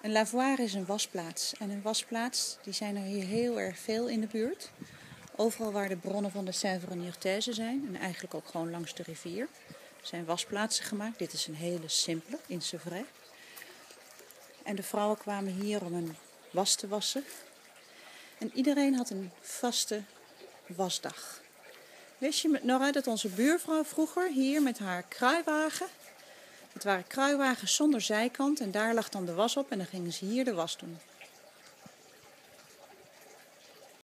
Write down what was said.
Een lavoir is een wasplaats. En een wasplaats, die zijn er hier heel erg veel in de buurt. Overal waar de bronnen van de Sèvre-Niortaise zijn. En eigenlijk ook gewoon langs de rivier. Zijn wasplaatsen gemaakt. Dit is een hele simpele, in Sevray. En de vrouwen kwamen hier om hun was te wassen. En iedereen had een vaste wasdag. Wist je, Nora, dat onze buurvrouw vroeger hier met haar kruiwagen... Het waren kruiwagens zonder zijkant en daar lag dan de was op en dan gingen ze hier de was doen.